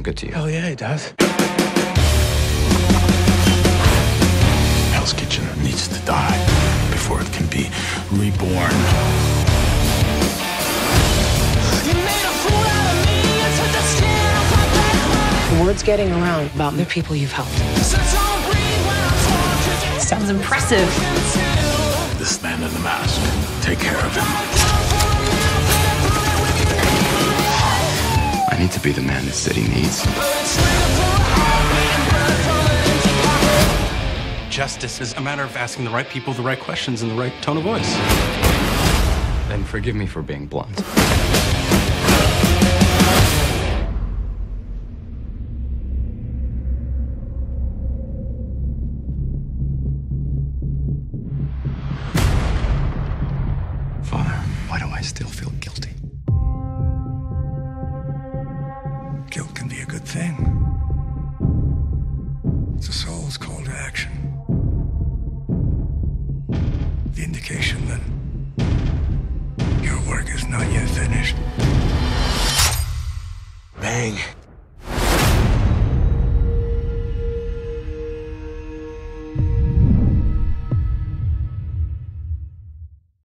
sound good to you? Oh, yeah, it does. Hell's Kitchen needs to die before it can be reborn. Word's getting around about the people you've helped. Sounds impressive. This man in the mask, take care of him. I need to be the man this city needs. Justice is a matter of asking the right people the right questions in the right tone of voice. Then forgive me for being blunt.